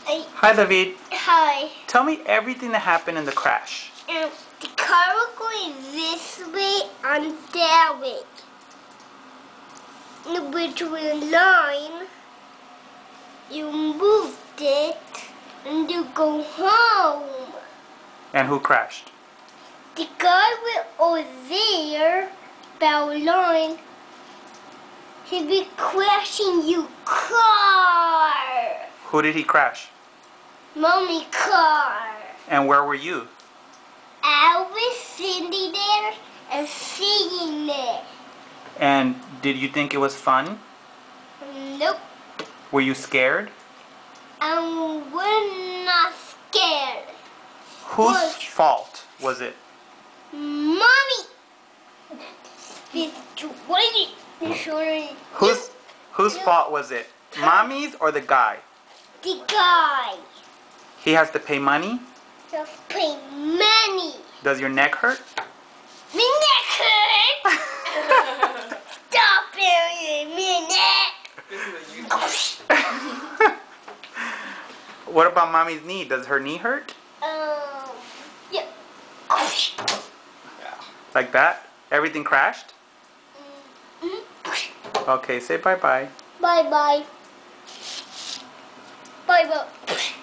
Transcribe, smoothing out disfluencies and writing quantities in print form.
Hi, David. Hi. Tell me everything that happened in the crash. The car was going this way and that way. In between line, you moved it and you go home. And who crashed? The guy was over there, about line. He be crashing your car. Who did he crash? Mommy car. And where were you? I was sitting there and seeing it. And did you think it was fun? Nope. Were you scared? We're not scared. Whose fault was it? Mommy! Sorry. Whose fault was it? Mommy's or the guy? The guy. He has to pay money? Just pay money. Does your neck hurt? My neck hurt. Stop it, my neck. What about mommy's knee? Does her knee hurt? Yeah. Like that? Everything crashed? Mm-hmm. Okay, say bye-bye. Bye-bye. Bye-bye.